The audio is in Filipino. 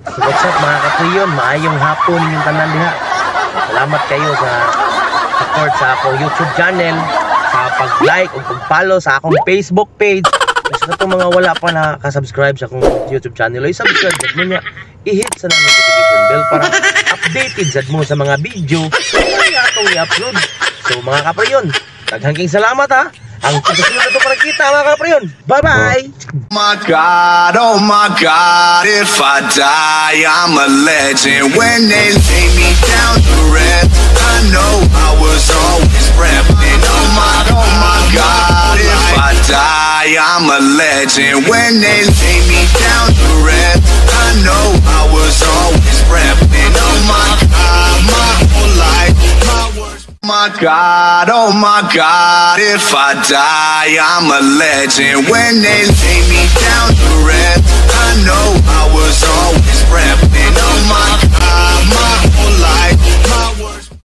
So what's up mga kapreyon, maayong hapon yung tanan diha. Salamat kayo sa support sa akong YouTube channel, sa pag-like o pag-follow sa akong Facebook page. Kasi na itong mga wala pa na kasubscribe sa akong YouTube channel, ay subscribe mo niya, i-hit sa notification bell para updated sad mo sa mga video na atong i-upload. So mga kapreyon, daghang salamat ha. Ang pagkasunod na ito para kita mga kapreyon. Bye-bye! Oh my God, if I die, I'm a legend. When they lay me down to rest, I know I was always repping. Oh my God, if I die, I'm a legend. When they lay me down to rest, I know I was always repping. Oh my God, my whole life, my words. Oh my God, if I die, I'm a legend. When they lay me down to rest, I know